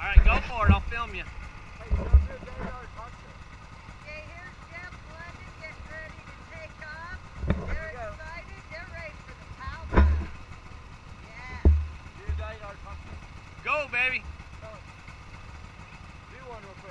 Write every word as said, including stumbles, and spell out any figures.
Alright, go for it. I'll film you. Hey, you don't do a day yard puncher. Okay, here's Jeff London getting ready to take off. They're excited. They're ready for the pow pow. Yeah. Do a day yard puncher. Go, baby. Do one real quick.